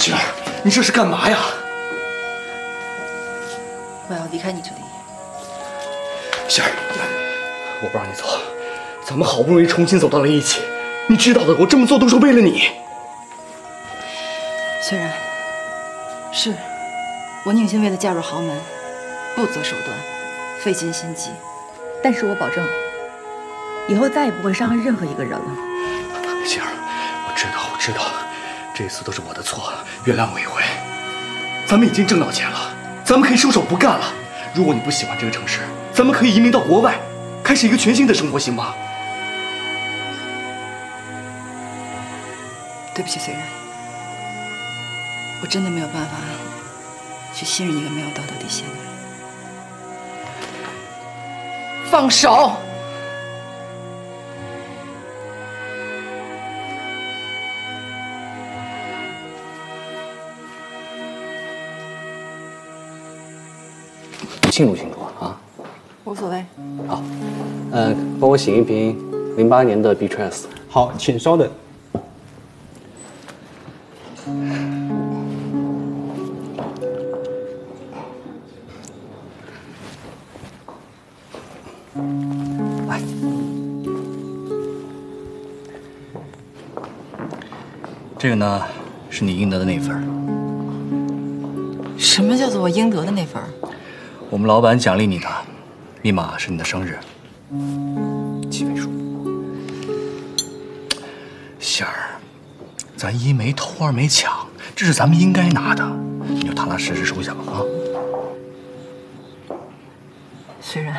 雪儿，你这是干嘛呀？ 我要离开你这里。 雪儿，我不让你走，咱们好不容易重新走到了一起，你知道的，我这么做都是为了你。 虽然是我宁心为了嫁入豪门，不择手段，费尽心机，但是我保证，以后再也不会伤害任何一个人了。 雪儿，我知道，这次都是我的错，原谅我一回。咱们已经挣到钱了，咱们可以收手不干了。如果你不喜欢这个城市，咱们可以移民到国外，开始一个全新的生活，行吗？ 对不起，虽然我真的没有办法去信任一个没有道德底线的人。放手！ 清楚啊！ 无所谓。 好，帮我醒一瓶08年的 Beatrice。 好，请稍等。 来， 这个呢，是你应得的那份。 什么叫做我应得的那份？ 我们老板奖励你的，密码是你的生日，7位数。仙儿，咱一没偷，二没抢，这是咱们应该拿的，你就踏踏实实收下吧啊！ 虽然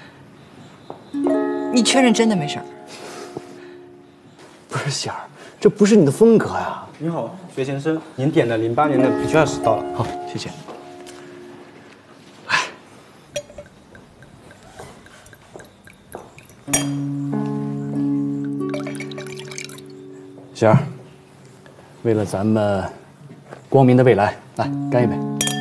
你确认真的没事儿？ 不是仙儿，这不是你的风格呀！ 您好，薛先生，您点的08年的 Beatrice 到了。 好，谢谢。 仙儿，为了咱们光明的未来，来干一杯！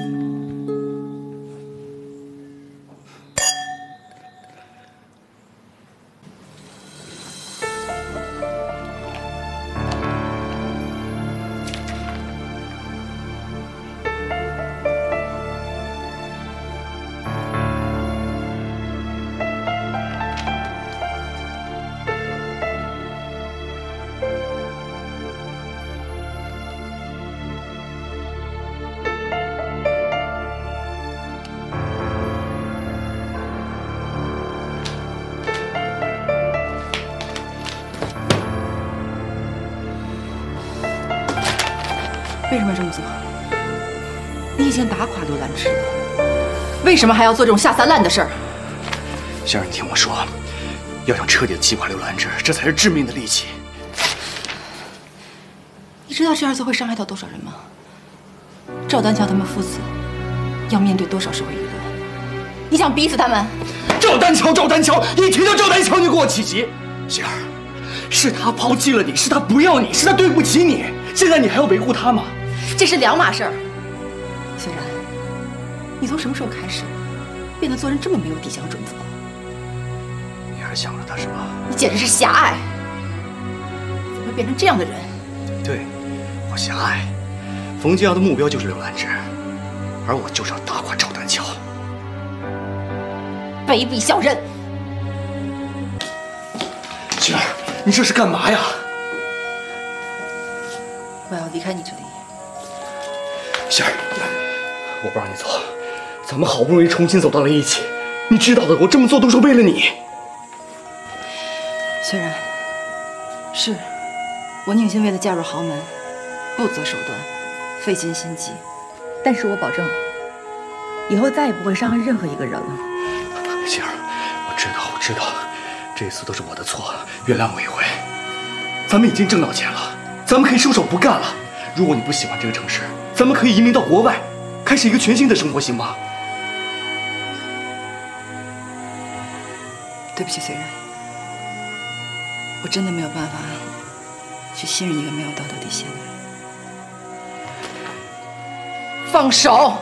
为什么这么做？你已经打垮刘兰芝了，为什么还要做这种下三滥的事儿？ 仙儿，你听我说，要想彻底的击垮刘兰芝，这才是致命的利器。 你知道这样做会伤害到多少人吗？赵丹桥他们父子要面对多少社会舆论？你想逼死他们？ 赵丹桥，一提到赵丹桥你就给我起急。仙儿，是他抛弃了你，是他不要你，是他对不起你，现在你还要维护他吗？ 这是两码事儿。虽然你从什么时候开始变得做人这么没有底线和准则？ 你还是想着他是吧？ 你简直是狭隘！怎么会变成这样的人？ 对，我狭隘。冯家的目标就是刘兰芝，而我就是要打垮赵丹桥。 卑鄙小人！ 雪儿，你这是干嘛呀？ 我要离开你这里。 雪儿，我不让你走，咱们好不容易重新走到了一起，你知道的，我这么做都是为了你。 虽然是我宁心为了嫁入豪门，不择手段，费尽心机，但是我保证，以后再也不会伤害任何一个人了。 雪儿，我知道，这次都是我的错，原谅我一回。咱们已经挣到钱了，咱们可以收手不干了。如果你不喜欢这个城市，咱们可以移民到国外，开始一个全新的生活，行吗？ 对不起，虽然我真的没有办法去信任一个没有道德底线的人。放手！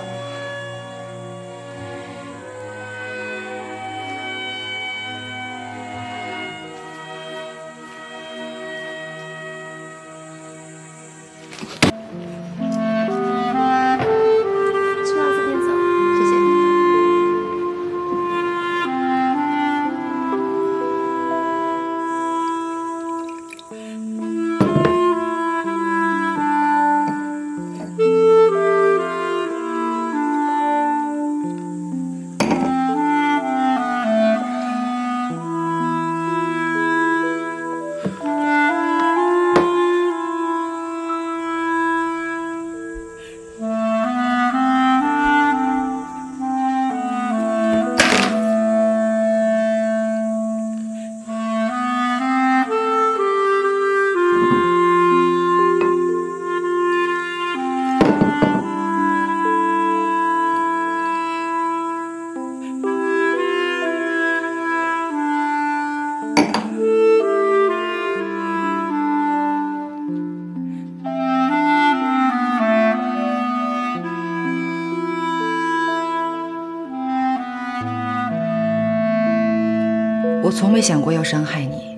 我从未想过要伤害你。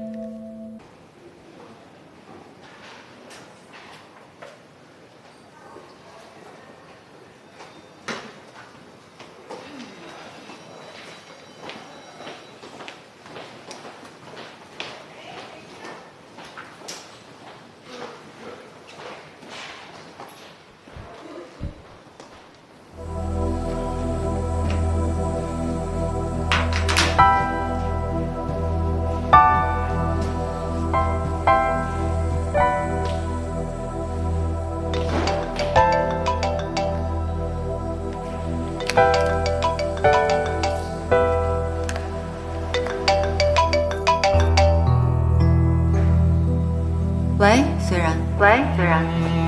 喂，虽然。喂，虽然。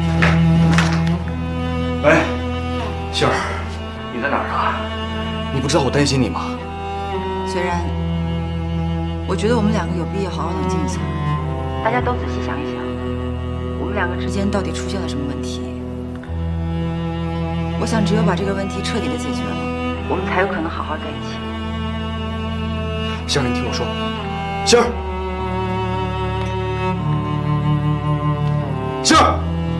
喂，杏儿，你在哪儿啊？你不知道我担心你吗？ 虽然，我觉得我们两个有必要好好冷静一下，大家都仔细想一想，我们两个之间到底出现了什么问题？我想，只有把这个问题彻底的解决了，我们才有可能好好在一起。 杏儿，你听我说，杏儿。 杏儿，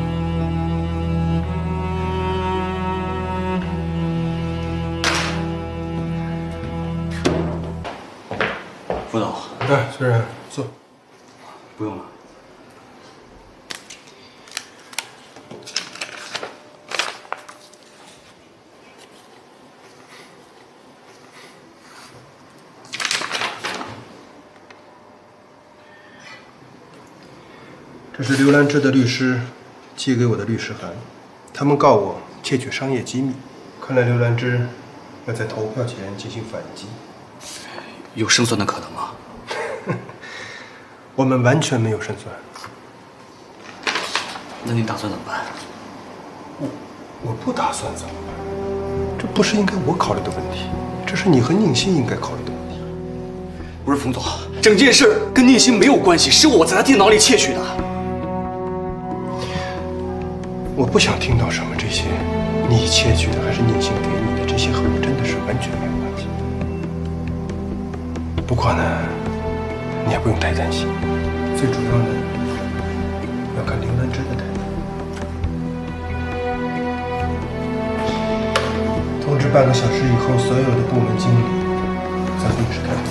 副总。 哎，虽然坐。 不用了。 这是刘兰芝的律师寄给我的律师函，他们告我窃取商业机密。看来刘兰芝要在投票前进行反击， 有胜算的可能吗？ 我们完全没有胜算。 那你打算怎么办？ 我不打算怎么办？这不是应该我考虑的问题，这是你和宁馨应该考虑的问题。 不是冯总，整件事跟宁馨没有关系，是我在他电脑里窃取的。 我不想听到什么这些，你窃取的还是宁馨给你的，这些和我真的是完全没有关系。不过呢，你也不用太担心，最主要呢，要看刘兰芝的态度。通知半个小时以后，所有的部门经理在会议室开会。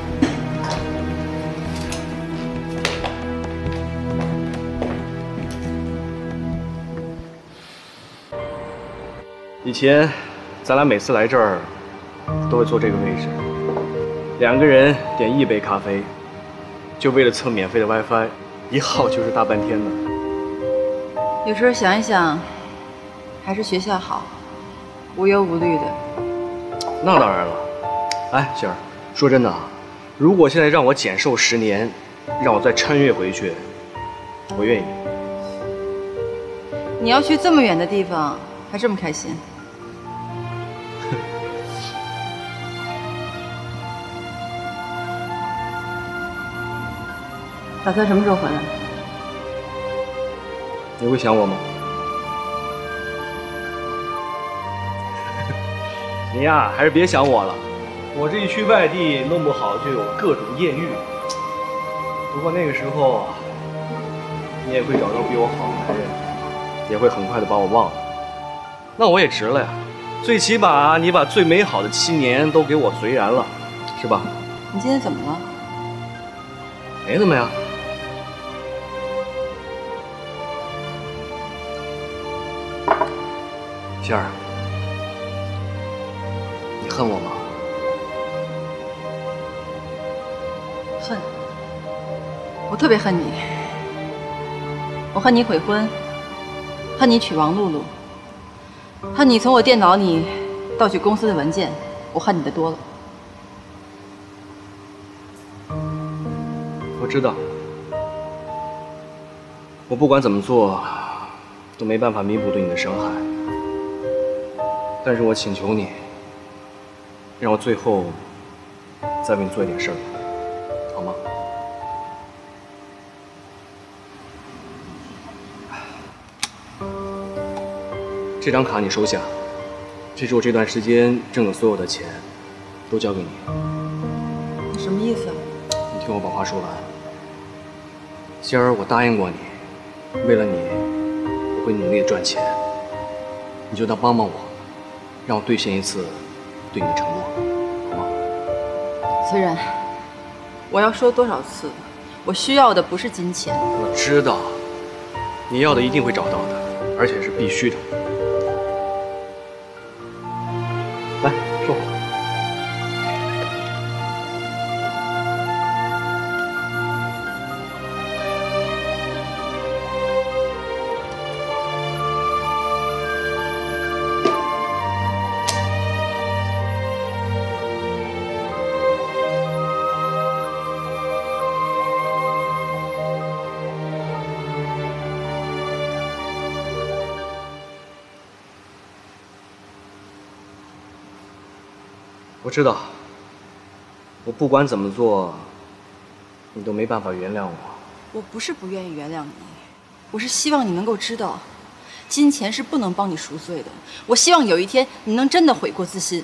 以前，咱俩每次来这儿，都会坐这个位置，两个人点1杯咖啡，就为了蹭免费的 WiFi， 一耗就是大半天呢。 有时候想一想，还是学校好，无忧无虑的。 那当然了。哎，杏儿，说真的啊，如果现在让我减寿10年，让我再穿越回去，我愿意。 你要去这么远的地方，还这么开心？打算什么时候回来？ 你会想我吗？你呀，还是别想我了。我这一去外地，弄不好就有各种艳遇。不过那个时候，你也会找到比我好的男人，也会很快的把我忘了。那我也值了呀。最起码你把最美好的7年都给我随燃了，是吧？ 你今天怎么了？ 没怎么呀。 杏儿，你恨我吗？ 恨，我特别恨你。我恨你悔婚，恨你娶王露露，恨你从我电脑里盗取公司的文件，我恨你的多了。 我知道，我不管怎么做，都没办法弥补对你的伤害。 但是我请求你，让我最后再为你做一点事儿，好吗？这张卡你收下，这是我这段时间挣的所有的钱，都交给你。 你什么意思啊？ 听我把话说完。仙儿，我答应过你，为了你，我会努力的赚钱。你就当帮帮我，让我兑现一次对你的承诺，好吗？ 虽然我要说多少次，我需要的不是金钱。 我知道，你要的一定会找到的，而且是必须的。来，说好。我知道，我不管怎么做，你都没办法原谅我。 我不是不愿意原谅你，我是希望你能够知道，金钱是不能帮你赎罪的。我希望有一天你能真的悔过自新。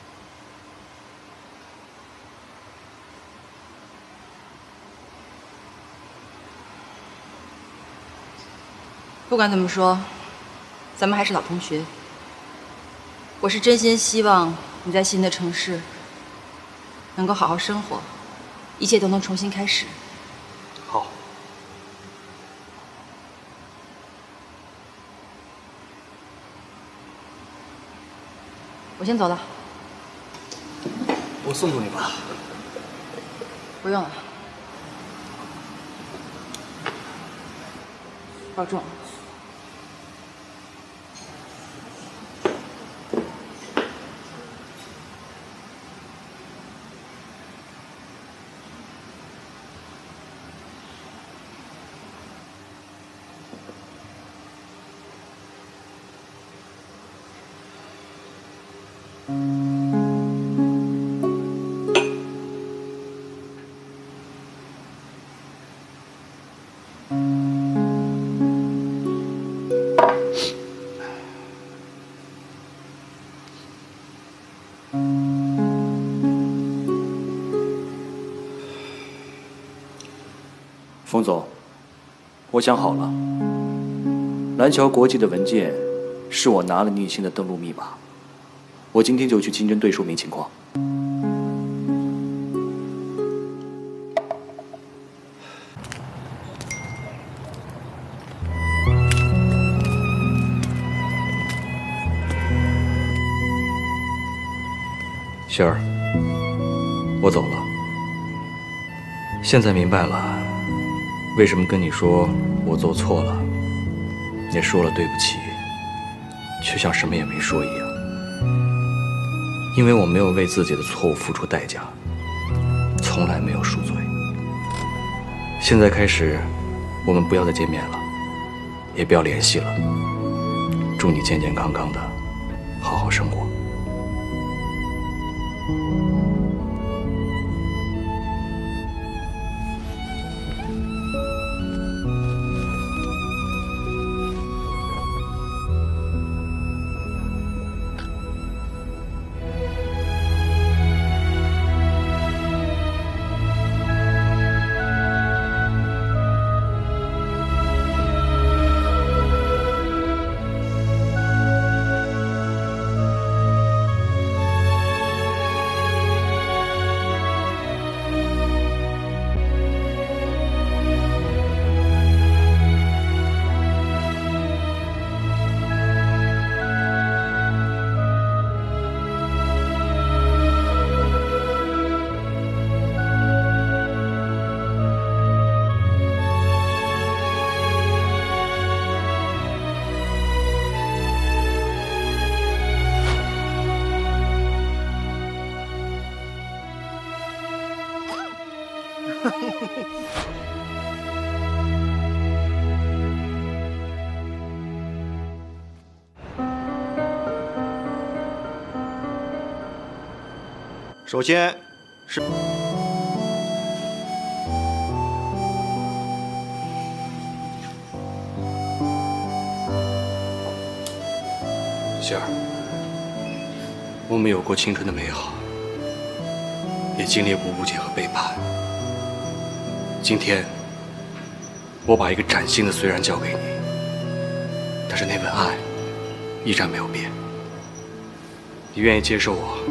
不管怎么说，咱们还是老同学。我是真心希望你在新的城市能够好好生活，一切都能重新开始。 好。 我先走了。 我送送你吧。 不用了，保重。 冯总，我想好了，蓝桥国际的文件是我拿了你新的登录密码，我今天就去经侦队说明情况。 仙儿，我走了。现在明白了，为什么跟你说我做错了，也说了对不起，却像什么也没说一样。因为我没有为自己的错误付出代价，从来没有赎罪。现在开始，我们不要再见面了，也不要联系了。祝你健健康康的，好好生活。 首先是仙儿，我们有过青春的美好，也经历过误解和背叛。 今天，我把一个崭新的虽然交给你，但是那份爱依然没有变。你愿意接受我，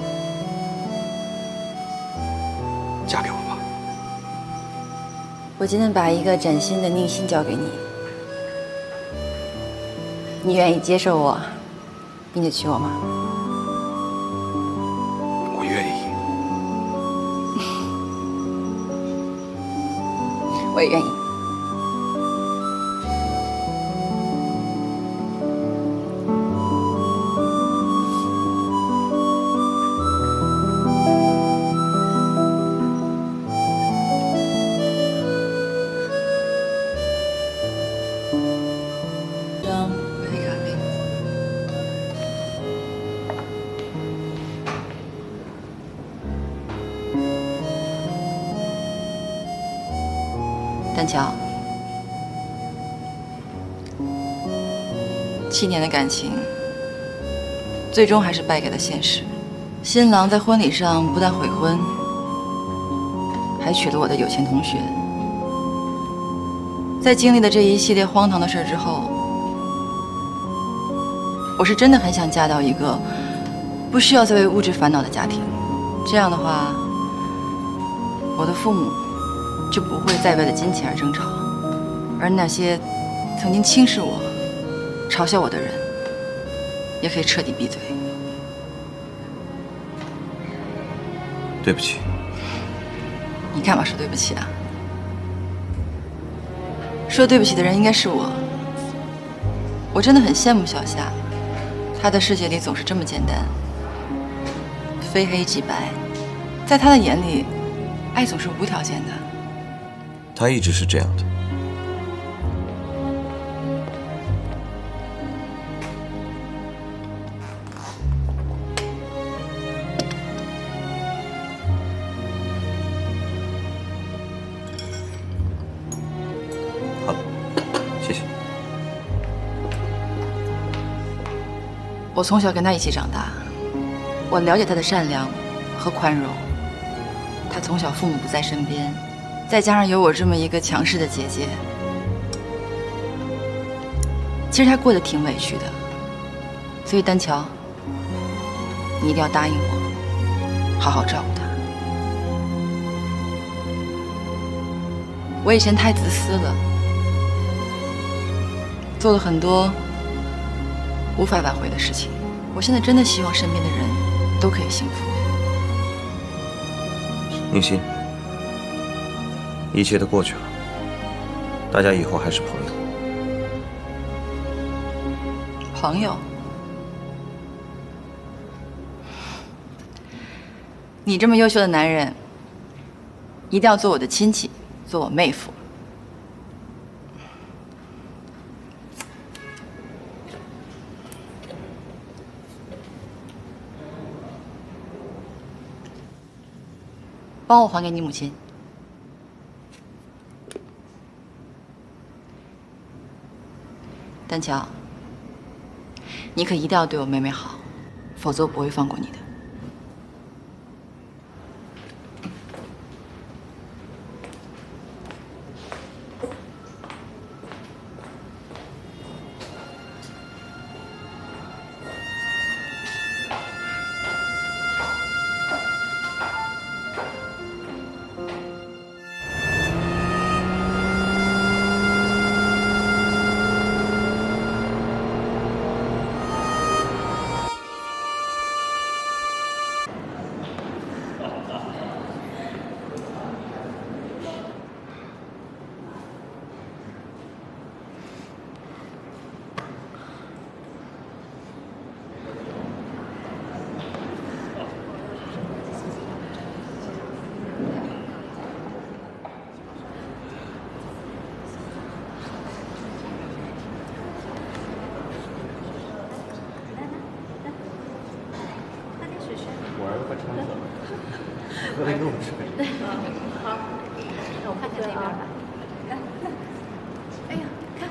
嫁给我吗？ 我今天把一个崭新的宁心交给你，你愿意接受我，并且娶我吗？ 我愿意。 我也愿意。杯咖啡。丹乔，7年的感情，最终还是败给了现实。新郎在婚礼上不但悔婚，还娶了我的有钱同学。在经历了这一系列荒唐的事之后，我是真的很想嫁到一个不需要再为物质烦恼的家庭。这样的话，我的父母就不会再为了金钱而争吵，而那些曾经轻视我、嘲笑我的人，也可以彻底闭嘴。 对不起。 你干嘛说对不起啊？说对不起的人应该是我。我真的很羡慕小夏，她的世界里总是这么简单，非黑即白。在她的眼里，爱总是无条件的。 他一直是这样的。好了，谢谢。 我从小跟她一起长大，我了解她的善良和宽容。她从小父母不在身边，再加上有我这么一个强势的姐姐，其实她过得挺委屈的。所以丹乔，你一定要答应我，好好照顾她。我以前太自私了，做了很多无法挽回的事情。我现在真的希望身边的人都可以幸福。 宁心，一切都过去了，大家以后还是朋友。 朋友？你这么优秀的男人，一定要做我的亲戚，做我妹夫。帮我还给你母亲。丹乔，你可一定要对我妹妹好，否则我不会放过你的。 喝的更是。 好，那我看看那边吧。哎呀，看，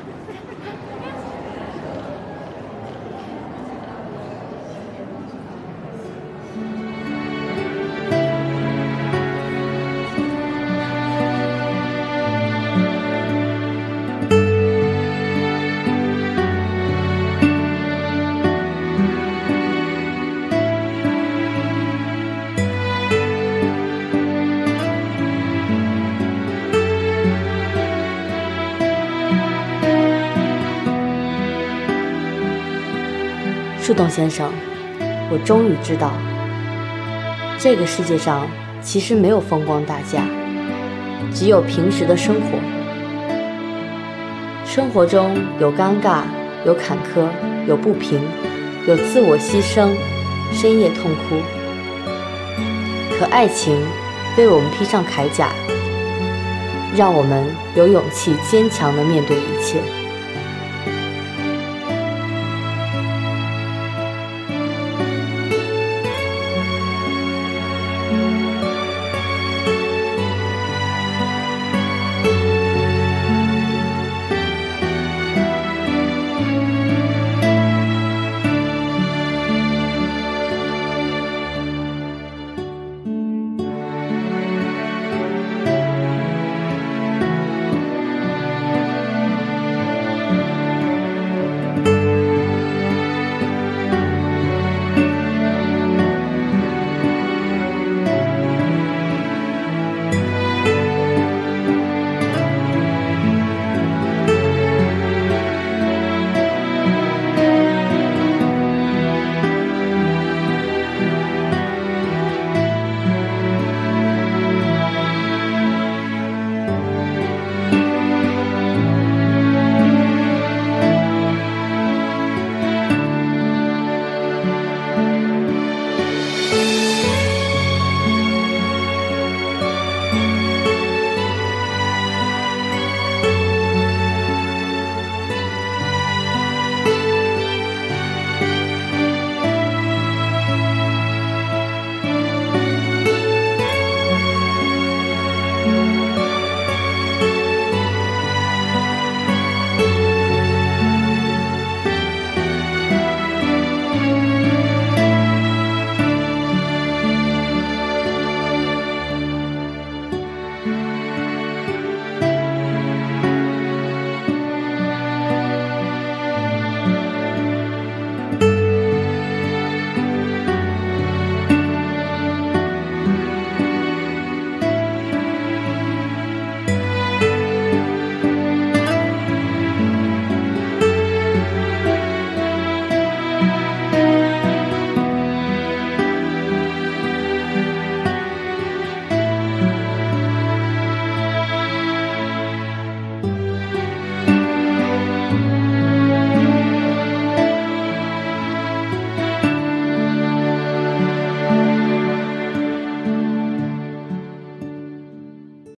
树洞先生，我终于知道，这个世界上其实没有风光大嫁，只有平时的生活。生活中有尴尬，有坎坷，有不平，有自我牺牲，深夜痛哭。可爱情为我们披上铠甲，让我们有勇气坚强地面对一切。